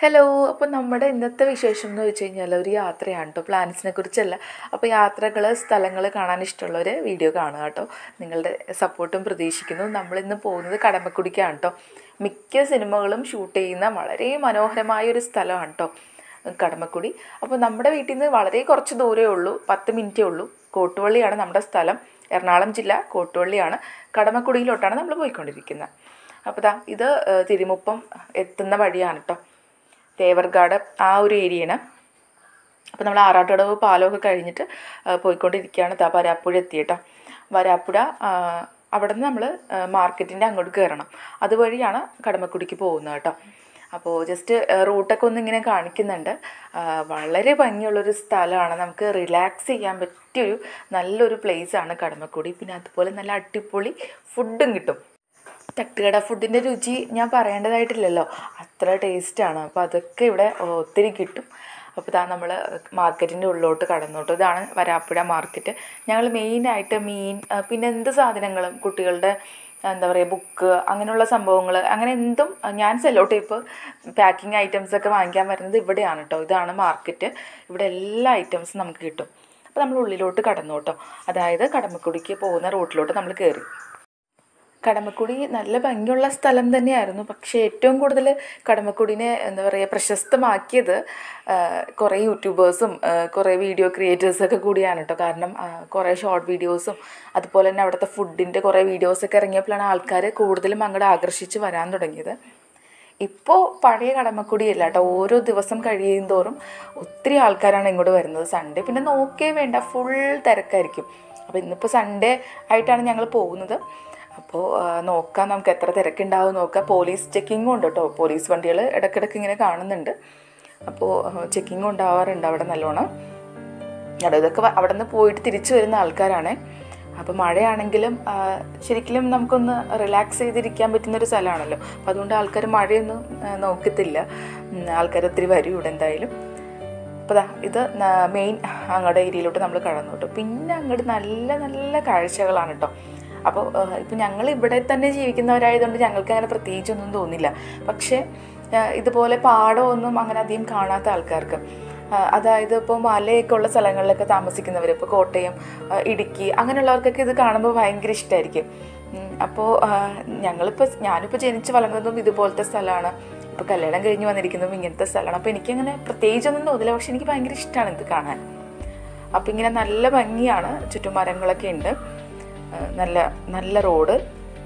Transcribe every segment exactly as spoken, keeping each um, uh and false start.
Hello. അപ്പോൾ നമ്മുടെ ഇന്നത്തെ വിശേഷം എന്ന് വെച്ച് കഴിഞ്ഞാൽ ഒരു യാത്രയാണ് കേട്ടോ. പ്ലാൻസിനെ കുറിച്ചല്ല. അപ്പോൾ യാത്രകൾ, സ്ഥലങ്ങൾ കാണാൻ ഇഷ്ടമുള്ളവർ വീഡിയോ കാണുക കേട്ടോ. നിങ്ങളുടെ സപ്പോർട്ടും പ്രതീക്ഷിക്കുന്നു. നമ്മളിന്ന് പോകുന്നത് കടമക്കുടിക്കാണ് കേട്ടോ. മിക്ക സിനിമകളും ഷൂട്ട് ചെയ്യുന്ന വളരെ മനോഹരമായ ഒരു സ്ഥലമാണ് കേട്ടോ കടമക്കുടി. അപ്പോൾ നമ്മുടെ വീട്ടിൽ നിന്ന് വളരെ കുറച്ച് ദൂരമേ ഉള്ളൂ, പത്ത് മിനിറ്റേ ഉള്ളൂ. കോട്ടുവള്ളിയാണ് നമ്മുടെ സ്ഥലം. എറണാകുളം ജില്ല കോട്ടുവള്ളിയാണ്. കടമക്കുടിയിലോട്ടാണ് നമ്മൾ പോയിക്കൊണ്ടിരിക്കുന്നത്. അപ്പോൾ ദാ ഇത് തിരുമുപ്പം എത്തുന്ന വഴിയാണ് കേട്ടോ. തേവർഗാട് ആ ഒരു ഏരിയയാണ്. അപ്പോൾ നമ്മൾ ആറാട്ടുകടവ് പാലമൊക്കെ കഴിഞ്ഞിട്ട് പോയിക്കൊണ്ടിരിക്കുകയാണ്. താ വരാപ്പുഴ എത്തി കേട്ടോ. വരാപ്പുഴ അവിടെ നിന്ന് നമ്മൾ മാർക്കറ്റിൻ്റെ അങ്ങോട്ട് കയറണം. അതുവഴിയാണ് കടമക്കുടിക്ക് പോകുന്നത് കേട്ടോ. അപ്പോൾ ജസ്റ്റ് റൂട്ടൊക്കെ ഒന്ന് ഇങ്ങനെ കാണിക്കുന്നുണ്ട്. വളരെ ഭംഗിയുള്ളൊരു സ്ഥലമാണ്. നമുക്ക് റിലാക്സ് ചെയ്യാൻ പറ്റിയൊരു നല്ലൊരു പ്ലേസാണ് കടമക്കുടി. പിന്നെ അതുപോലെ നല്ല അടിപൊളി ഫുഡും കിട്ടും. തട്ടുകട ഫുഡിൻ്റെ രുചി ഞാൻ പറയേണ്ടതായിട്ടില്ലല്ലോ, അത്ര ടേസ്റ്റാണ്. അപ്പോൾ അതൊക്കെ ഇവിടെ ഒത്തിരി കിട്ടും. അപ്പോൾ ഇതാ നമ്മൾ മാർക്കറ്റിൻ്റെ ഉള്ളിലോട്ട് കടന്നോട്ട്. ഇതാണ് വരാപ്പുഴ മാർക്കറ്റ്. ഞങ്ങൾ മെയിനായിട്ട് മീൻ, പിന്നെ എന്ത് സാധനങ്ങളും കുട്ടികളുടെ എന്താ പറയുക ബുക്ക്, അങ്ങനെയുള്ള സംഭവങ്ങൾ, അങ്ങനെ എന്തും ഞാൻ സെല്ലോ ടേപ്പ്, പാക്കിംഗ് ഐറ്റംസൊക്കെ വാങ്ങിക്കാൻ വരുന്നത് ഇവിടെയാണ് കേട്ടോ. ഇതാണ് മാർക്കറ്റ്. ഇവിടെ എല്ലാ ഐറ്റംസും നമുക്ക് കിട്ടും. അപ്പോൾ നമ്മൾ ഉള്ളിലോട്ട് കടന്നു കേട്ടോ. അതായത് കടമക്കുടിക്ക് പോകുന്ന റൂട്ടിലോട്ട് നമ്മൾ കയറി. കടമക്കുടി നല്ല ഭംഗിയുള്ള സ്ഥലം തന്നെയായിരുന്നു. പക്ഷേ ഏറ്റവും കൂടുതൽ കടമക്കുടിനെ എന്താ പറയുക പ്രശസ്തമാക്കിയത് കുറേ യൂട്യൂബേഴ്സും കുറേ വീഡിയോ ക്രിയേറ്റേഴ്സൊക്കെ കൂടിയാണ് കേട്ടോ. കാരണം കുറേ ഷോർട്ട് വീഡിയോസും അതുപോലെ തന്നെ അവിടുത്തെ ഫുഡിൻ്റെ കുറേ വീഡിയോസൊക്കെ ഇറങ്ങിയപ്പോഴാണ് ആൾക്കാർ കൂടുതലും അങ്ങോട്ട് ആകർഷിച്ച് വരാൻ തുടങ്ങിയത്. ഇപ്പോൾ പഴയ കടമക്കുടിയല്ല കേട്ടോ. ഓരോ ദിവസം കഴിയും തോറും ഒത്തിരി ആൾക്കാരാണ് ഇങ്ങോട്ട് വരുന്നത്. സൺഡേ പിന്നെ നോക്കേ വേണ്ട, ഫുൾ തിരക്കായിരിക്കും. അപ്പോൾ ഇന്നിപ്പോൾ സൺഡേ ആയിട്ടാണ് ഞങ്ങൾ പോകുന്നത്. അപ്പോൾ നോക്കാം നമുക്ക് എത്ര തിരക്കുണ്ടാവും നോക്കാം. പോലീസ് ചെക്കിങ്ങും ഉണ്ട് കേട്ടോ. പോലീസ് വണ്ടികൾ ഇടയ്ക്കിടയ്ക്ക് ഇങ്ങനെ കാണുന്നുണ്ട്. അപ്പോൾ ചെക്കിങ്ങും ഉണ്ടാവാറുണ്ട് അവിടെ നല്ലോണം. അവിടെ ഇതൊക്കെ അവിടെ നിന്ന് പോയിട്ട് തിരിച്ചു വരുന്ന ആൾക്കാരാണ്. അപ്പോൾ മഴയാണെങ്കിലും ശരിക്കും നമുക്കൊന്ന് റിലാക്സ് ചെയ്തിരിക്കാൻ പറ്റുന്നൊരു സ്ഥലമാണല്ലോ. അപ്പോൾ അതുകൊണ്ട് ആൾക്കാർ മഴയൊന്നും നോക്കത്തില്ല. ആൾക്കാർ ഒത്തിരി വരും ഇവിടെ എന്തായാലും. അപ്പോൾ ദാ ഇത് മെയിൻ അങ്ങോട്ട് ഏരിയയിലോട്ട് നമ്മൾ കടന്നു കേട്ടോ. പിന്നെ അങ്ങോട്ട് നല്ല നല്ല കാഴ്ചകളാണ് കേട്ടോ. അപ്പോൾ ഇപ്പോൾ ഞങ്ങൾ ഇവിടെ തന്നെ ജീവിക്കുന്നവരായതുകൊണ്ട് ഞങ്ങൾക്ക് അങ്ങനെ പ്രത്യേകിച്ചൊന്നും തോന്നില്ല. പക്ഷേ ഇതുപോലെ പാടമൊന്നും അങ്ങനെ അധികം കാണാത്ത ആൾക്കാർക്ക്, അതായത് ഇപ്പോൾ മലയൊക്കെ ഉള്ള സ്ഥലങ്ങളിലൊക്കെ താമസിക്കുന്നവർ, ഇപ്പോൾ കോട്ടയം, ഇടുക്കി അങ്ങനെയുള്ളവർക്കൊക്കെ ഇത് കാണുമ്പോൾ ഭയങ്കര ഇഷ്ടമായിരിക്കും. അപ്പോൾ ഞങ്ങളിപ്പോൾ ഞാനിപ്പോൾ ജനിച്ച് വളർന്നതും ഇതുപോലത്തെ സ്ഥലമാണ്. ഇപ്പോൾ കല്യാണം കഴിഞ്ഞ് വന്നിരിക്കുന്നതും ഇങ്ങനത്തെ സ്ഥലമാണ്. അപ്പോൾ എനിക്കങ്ങനെ പ്രത്യേകിച്ചൊന്നും തോന്നില്ല. പക്ഷെ എനിക്ക് ഭയങ്കര ഇഷ്ടമാണ് ഇത് കാണാൻ. അപ്പോൾ ഇങ്ങനെ നല്ല ഭംഗിയാണ്. ചുറ്റും മരങ്ങളൊക്കെ ഉണ്ട്. നല്ല നല്ല റോഡ്.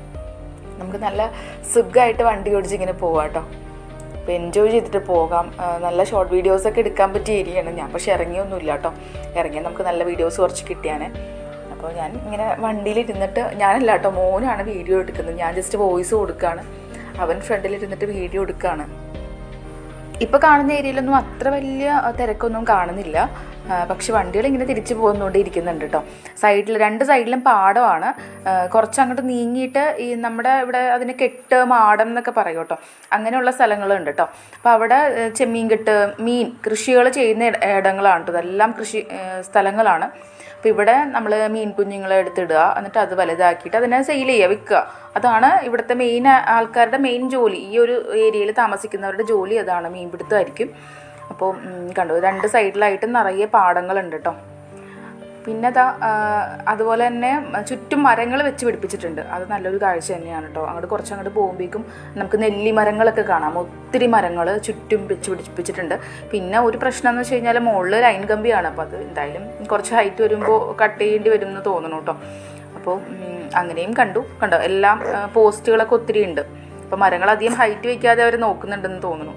നമുക്ക് നല്ല സുഖമായിട്ട് വണ്ടി ഓടിച്ച് ഇങ്ങനെ പോകാം കേട്ടോ. അപ്പോൾ എൻജോയ് ചെയ്തിട്ട് പോകാം. നല്ല ഷോർട്ട് വീഡിയോസൊക്കെ എടുക്കാൻ പറ്റിയ ഏരിയയാണ്. ഞാൻ പക്ഷേ ഇറങ്ങിയൊന്നുമില്ല കേട്ടോ. ഇറങ്ങിയാൽ നമുക്ക് നല്ല വീഡിയോസ് കുറച്ച് കിട്ടിയാനെ. അപ്പോൾ ഞാൻ ഇങ്ങനെ വണ്ടിയിലിരുന്നിട്ട്, ഞാനല്ല കേട്ടോ, മോനാണ് വീഡിയോ എടുക്കുന്നത്. ഞാൻ ജസ്റ്റ് വോയിസ് കൊടുക്കുകയാണ്. അവൻ ഫ്രണ്ടിലിരുന്നിട്ട് വീഡിയോ എടുക്കുകയാണ്. ഇപ്പോൾ കാണുന്ന ഏരിയയിലൊന്നും അത്ര വലിയ തിരക്കൊന്നും കാണുന്നില്ല. പക്ഷെ വണ്ടികൾ ഇങ്ങനെ തിരിച്ചു പോകുന്നുകൊണ്ടിരിക്കുന്നുണ്ട് കേട്ടോ. സൈഡിൽ രണ്ട് സൈഡിലും പാടമാണ്. കുറച്ചങ്ങോട്ട് നീങ്ങിയിട്ട് ഈ നമ്മുടെ ഇവിടെ അതിന് കെട്ട്, മാടം എന്നൊക്കെ പറയും കേട്ടോ. അങ്ങനെയുള്ള സ്ഥലങ്ങളുണ്ട് കേട്ടോ. അപ്പോൾ അവിടെ ചെമ്മീൻ കെട്ട്, മീൻ കൃഷികൾ ചെയ്യുന്ന ഇടങ്ങളാണ് കേട്ടോ. ഇതെല്ലാം കൃഷി സ്ഥലങ്ങളാണ്. അപ്പോൾ ഇവിടെ നമ്മൾ മീൻ കുഞ്ഞുങ്ങളെ എടുത്തിടുക, എന്നിട്ട് അത് വലുതാക്കിയിട്ട് അതിനെ സെയിൽ ചെയ്യുക, വിൽക്കുക. അതാണ് ഇവിടുത്തെ മെയിൻ ആൾക്കാരുടെ മെയിൻ ജോലി. ഈ ഒരു ഏരിയയിൽ താമസിക്കുന്നവരുടെ ജോലി അതാണ്, മീൻപിടുത്തമായിരിക്കും. അപ്പോൾ കണ്ടു രണ്ട് സൈഡിലായിട്ട് നിറയെ പാടങ്ങളുണ്ട് കേട്ടോ. പിന്നെ അതാ അതുപോലെ തന്നെ ചുറ്റും മരങ്ങൾ വെച്ച് പിടിപ്പിച്ചിട്ടുണ്ട്. അത് നല്ലൊരു കാഴ്ച തന്നെയാണ് കേട്ടോ. അങ്ങോട്ട് കുറച്ചങ്ങോട്ട് പോകുമ്പോഴേക്കും നമുക്ക് നെല്ലി മരങ്ങളൊക്കെ കാണാം. ഒത്തിരി മരങ്ങൾ ചുറ്റും വെച്ച് പിടിപ്പിച്ചിട്ടുണ്ട്. പിന്നെ ഒരു പ്രശ്നം എന്ന് വെച്ച് കഴിഞ്ഞാൽ മുകളിൽ ലൈൻ കമ്പിയാണ്. അപ്പോൾ അത് എന്തായാലും കുറച്ച് ഹൈറ്റ് വരുമ്പോൾ കട്ട് ചെയ്യേണ്ടി വരും എന്ന് തോന്നണം കേട്ടോ. അപ്പോൾ അങ്ങനെയും കണ്ടു കണ്ടോ എല്ലാം പോസ്റ്റുകളൊക്കെ ഒത്തിരി ഉണ്ട്. അപ്പോൾ മരങ്ങൾ അധികം ഹൈറ്റ് വയ്ക്കാതെ അവർ നോക്കുന്നുണ്ടെന്ന് തോന്നുന്നു.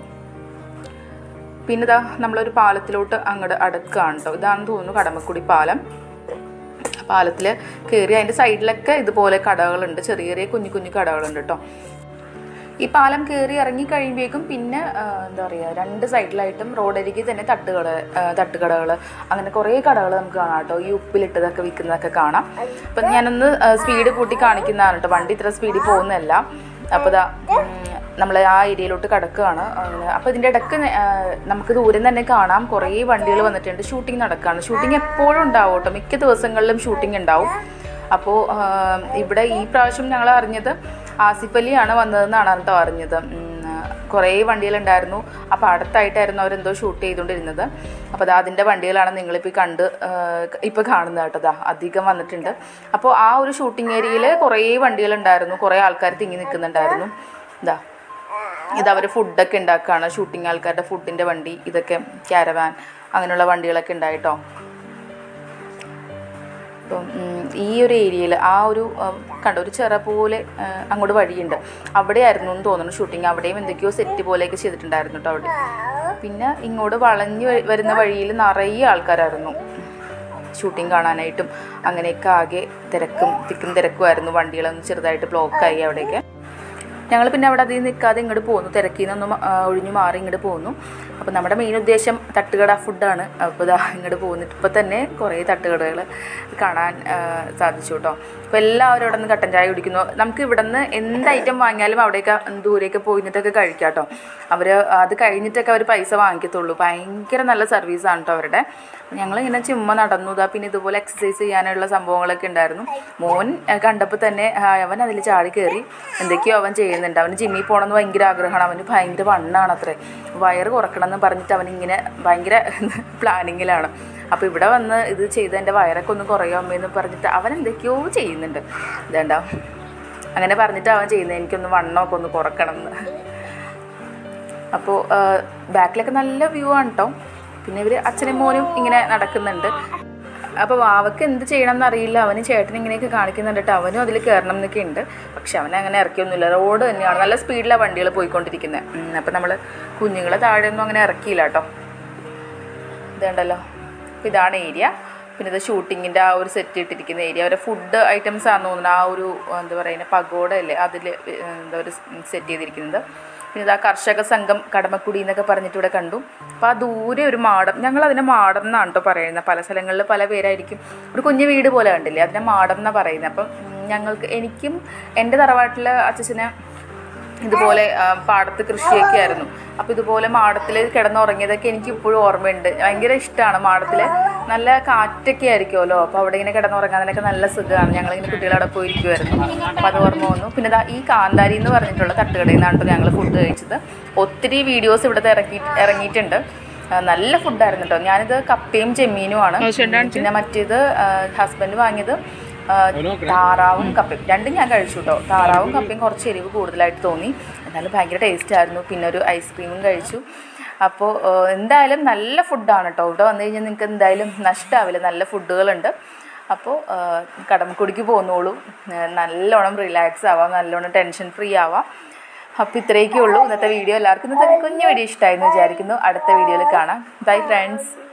പിന്നെ ഇതാ നമ്മളൊരു പാലത്തിലോട്ട് അങ്ങോട്ട് അടുക്കുകയാണ് കേട്ടോ. ഇതാണെന്ന് തോന്നുന്നു കടമക്കുടി പാലം. പാലത്തിൽ കയറി അതിൻ്റെ സൈഡിലൊക്കെ ഇതുപോലെ കടകളുണ്ട്. ചെറിയ ചെറിയ കുഞ്ഞു കുഞ്ഞു കടകളുണ്ട് കേട്ടോ. ഈ പാലം കയറി ഇറങ്ങി കഴിയുമ്പോഴേക്കും പിന്നെ എന്താ പറയുക രണ്ട് സൈഡിലായിട്ടും റോഡരികിൽ തന്നെ തട്ടുകട തട്ടുകടകൾ അങ്ങനെ കുറേ കടകൾ നമുക്ക് കാണാം കേട്ടോ. ഈ ഉപ്പിലിട്ടതൊക്കെ വിൽക്കുന്നതൊക്കെ കാണാം. അപ്പം ഞാനൊന്ന് സ്പീഡ് കൂട്ടി കാണിക്കുന്നതാണ് കേട്ടോ. വണ്ടി ഇത്ര സ്പീഡിൽ പോകുന്നതല്ല. അപ്പോൾ ഇതാ നമ്മൾ ആ ഏരിയയിലോട്ട് കിടക്കുകയാണ്. അപ്പോൾ ഇതിൻ്റെ ഇടയ്ക്ക് നമുക്ക് ദൂരം തന്നെ കാണാം കുറേ വണ്ടികൾ വന്നിട്ടുണ്ട്. ഷൂട്ടിംഗ് നടക്കുകയാണ്. ഷൂട്ടിംഗ് എപ്പോഴും ഉണ്ടാവും കേട്ടോ. മിക്ക ദിവസങ്ങളിലും ഷൂട്ടിംഗ് ഉണ്ടാവും. അപ്പോൾ ഇവിടെ ഈ പ്രാവശ്യം ഞങ്ങൾ അറിഞ്ഞത് ആസിഫ് അലിയാണ് വന്നതെന്നാണ് കേട്ടോ അറിഞ്ഞത്. കുറേ വണ്ടികളുണ്ടായിരുന്നു. അപ്പോൾ അടുത്തായിട്ടായിരുന്നു അവരെന്തോ ഷൂട്ട് ചെയ്തുകൊണ്ടിരുന്നത്. അപ്പോൾ അത് അതിൻ്റെ വണ്ടികളാണ് നിങ്ങളിപ്പോൾ കണ്ട് ഇപ്പോൾ കാണുന്നത് കേട്ടോ. അതാ അധികം വന്നിട്ടുണ്ട്. അപ്പോൾ ആ ഒരു ഷൂട്ടിംഗ് ഏരിയയിൽ കുറേ വണ്ടികളുണ്ടായിരുന്നു, കുറേ ആൾക്കാർ തിങ്ങി നിൽക്കുന്നുണ്ടായിരുന്നു. ഇതാ ഇതവർ ഫുഡൊക്കെ ഉണ്ടാക്കുകയാണ്, ഷൂട്ടിംഗ് ആൾക്കാരുടെ ഫുഡിൻ്റെ വണ്ടി, ഇതൊക്കെ ക്യാരവാൻ അങ്ങനെയുള്ള വണ്ടികളൊക്കെ ഉണ്ടായിട്ടോ. അപ്പം ഈ ഒരു ഏരിയയിൽ ആ ഒരു കണ്ട ഒരു ചിറ പോലെ അങ്ങോട്ട് വഴിയുണ്ട്, അവിടെയായിരുന്നു എന്ന് തോന്നുന്നു ഷൂട്ടിങ്. അവിടെയും എന്തൊക്കെയോ സെറ്റ് പോലെയൊക്കെ ചെയ്തിട്ടുണ്ടായിരുന്നു കേട്ടോ അവിടെ. പിന്നെ ഇങ്ങോട്ട് വളഞ്ഞു വരുന്ന വഴിയിൽ നിറയെ ആൾക്കാരായിരുന്നു ഷൂട്ടിങ് കാണാനായിട്ടും. അങ്ങനെയൊക്കെ ആകെ തിരക്കും തിക്കും തിരക്കുമായിരുന്നു. വണ്ടികളൊന്നും ചെറുതായിട്ട് ബ്ലോക്കായി അവിടെയൊക്കെ. ഞങ്ങൾ പിന്നെ അവിടെ അധികം നിൽക്കാതെ ഇങ്ങോട്ട് പോകുന്നു, തിരക്കിൽ നിന്നൊന്നും ഒഴിഞ്ഞു മാറി ഇങ്ങോട്ട് പോകുന്നു. അപ്പോൾ നമ്മുടെ മെയിൻ ഉദ്ദേശം തട്ടുകട ഫുഡാണ്. അപ്പോൾ ഇതാ ഇങ്ങോട്ട് പോകുന്നിട്ട് ഇപ്പോൾ തന്നെ കുറേ തട്ടുകടകൾ കാണാൻ സാധിച്ചു കേട്ടോ. അപ്പോൾ എല്ലാവരും അവിടെ നിന്ന് കട്ടൻ ചായ കുടിക്കുന്നു. നമുക്ക് ഇവിടെ നിന്ന് എന്ത് ഐറ്റം വാങ്ങിയാലും അവിടെയൊക്കെ ദൂരെയൊക്കെ പോയിട്ടൊക്കെ കഴിക്കാം കേട്ടോ. അവർ അത് കഴിഞ്ഞിട്ടൊക്കെ അവർ പൈസ വാങ്ങിക്കത്തുള്ളൂ. ഭയങ്കര നല്ല സർവീസാണ് കേട്ടോ അവരുടെ. ഞങ്ങളിങ്ങനെ ചുമ്മാ നടന്നു. ഇതാ പിന്നെ ഇതുപോലെ എക്സസൈസ് ചെയ്യാനുള്ള സംഭവങ്ങളൊക്കെ ഉണ്ടായിരുന്നു. മോൻ കണ്ടപ്പോൾ തന്നെ അവൻ അതിൽ ചാടി കയറി എന്തൊക്കെയോ അവൻ ചെയ്യുന്നുണ്ട്. അവന് ജിമ്മിൽ പോകണമെന്ന് ഭയങ്കര ആഗ്രഹമാണ്. അവന് ഭയങ്കര വണ്ണാണ് അത്രേ. വയറ് കുറക്കണം എന്ന് പറഞ്ഞിട്ട് അവനിങ്ങനെ ഭയങ്കര പ്ലാനിങ്ങിലാണ്. അപ്പോൾ ഇവിടെ വന്ന് ഇത് ചെയ്ത് എൻ്റെ വയറൊക്കെ ഒന്ന് കുറയോ അമ്മയെന്ന് പറഞ്ഞിട്ട് അവൻ എന്തൊക്കെയോ ചെയ്യുന്നുണ്ട്. ഇതേണ്ട അങ്ങനെ പറഞ്ഞിട്ട് അവൻ ചെയ്യുന്നത് എനിക്കൊന്ന് വണ്ണമൊക്കെ ഒന്ന് കുറക്കണം എന്ന്. അപ്പോൾ ബാക്കിലൊക്കെ നല്ല വ്യൂ ആണ് കേട്ടോ. പിന്നെ ഇവർ അച്ഛനും മോനും ഇങ്ങനെ നടക്കുന്നുണ്ട്. അപ്പോൾ വാവക്ക് എന്ത് ചെയ്യണം എന്നറിയില്ല. അവന് ചേട്ടൻ ഇങ്ങനെയൊക്കെ കാണിക്കുന്നുണ്ട് കേട്ടോ. അവനും അതിൽ കയറണം എന്നൊക്കെ ഉണ്ട്. പക്ഷെ അവനെ അങ്ങനെ ഇറക്കിയൊന്നുമില്ല. റോഡ് തന്നെയാണ്, നല്ല സ്പീഡിലാണ് വണ്ടികൾ പോയിക്കൊണ്ടിരിക്കുന്നത്. അപ്പോൾ നമ്മൾ കുഞ്ഞുങ്ങളെ താഴെയൊന്നും അങ്ങനെ ഇറക്കിയില്ല കേട്ടോ. ഇതുണ്ടല്ലോ, അപ്പോൾ ഇതാണ് ഏരിയ. പിന്നെ ഇത് ഷൂട്ടിങ്ങിൻ്റെ ആ ഒരു സെറ്റ് ഇട്ടിരിക്കുന്ന ഏരിയ. അവരുടെ ഫുഡ് ഐറ്റംസ് ആണെന്ന് തോന്നുന്നു. ആ ഒരു എന്താ പറയുക പഗോഡ അല്ലേ അതിൽ എന്താ ഒരു സെറ്റ് ചെയ്തിരിക്കുന്നത്. പിന്നെ ഇതാ കർഷക സംഘം കടമക്കുടി എന്നൊക്കെ പറഞ്ഞിട്ട് ഇവിടെ കണ്ടു. അപ്പോൾ ആ ദൂരെ ഒരു മാടം, ഞങ്ങളതിനെ മാടം എന്നാണ് കേട്ടോ പറയുന്നത്. പല സ്ഥലങ്ങളിൽ പല പേരായിരിക്കും. ഒരു കുഞ്ഞു വീട് പോലെ കണ്ടില്ലേ, അതിനെ മാടം എന്നാണ് പറയുന്നത്. അപ്പം ഞങ്ങൾക്ക് എനിക്കും എൻ്റെ തറവാട്ടിലെ അച്ഛനെ ഇതുപോലെ പാടത്ത് കൃഷിയൊക്കെ ആയിരുന്നു. അപ്പോൾ ഇതുപോലെ മാടത്തിൽ കിടന്നുറങ്ങിയതൊക്കെ എനിക്ക് ഇപ്പോഴും ഓർമ്മയുണ്ട്. ഭയങ്കര ഇഷ്ടമാണ്. മാടത്തിൽ നല്ല കാറ്റൊക്കെ ആയിരിക്കുമല്ലോ. അപ്പോൾ അവിടെ ഇങ്ങനെ കിടന്നുറങ്ങാനൊക്കെ നല്ല സുഖമാണ്. ഞങ്ങളിങ്ങനെ കുട്ടികളവിടെ പോയിരിക്കുമായിരുന്നു. അപ്പോൾ അത് ഓർമ്മ വന്നു. പിന്നെ ഇതാ ഈ കാന്താരി എന്ന് പറഞ്ഞിട്ടുള്ള തട്ടുകടയിൽ നിന്നാണ് ഞങ്ങൾ ഫുഡ് കഴിച്ചത്. ഒത്തിരി വീഡിയോസ് ഇവിടുത്തെ ഇറക്കി ഇറങ്ങിയിട്ടുണ്ട്. നല്ല ഫുഡായിരുന്നു കേട്ടോ. ഞാനിത് കപ്പയും ചെമ്മീനുമാണ്. പിന്നെ മറ്റേത് ഹസ്ബൻഡ് വാങ്ങിയത് താറാവും കപ്പയും. രണ്ടും ഞാൻ കഴിച്ചു കേട്ടോ. താറാവും കപ്പയും കുറച്ച് എരിവ് കൂടുതലായിട്ട് തോന്നി, എന്നാലും ഭയങ്കര ടേസ്റ്റ് ആയിരുന്നു. പിന്നെ ഒരു ഐസ്ക്രീമും കഴിച്ചു. അപ്പോൾ എന്തായാലും നല്ല ഫുഡാണ് കേട്ടോ. ഇവിടെ വന്നു കഴിഞ്ഞാൽ നിങ്ങൾക്ക് എന്തായാലും നഷ്ടമാവില്ല, നല്ല ഫുഡുകളുണ്ട്. അപ്പോൾ കടമക്കുടിക്ക് പോന്നോളൂ, നല്ലോണം റിലാക്സ് ആവാം, നല്ലോണം ടെൻഷൻ ഫ്രീ ആവാം. അപ്പോൾ ഇത്രയൊക്കെ ഉള്ളൂ ഇന്നത്തെ വീഡിയോ. എല്ലാവർക്കും ഇന്നത്തെ കുഞ്ഞു വീഡിയോ ഇഷ്ടമായെന്ന് വിചാരിക്കുന്നു. അടുത്ത വീഡിയോയിൽ കാണാം. Bye friends.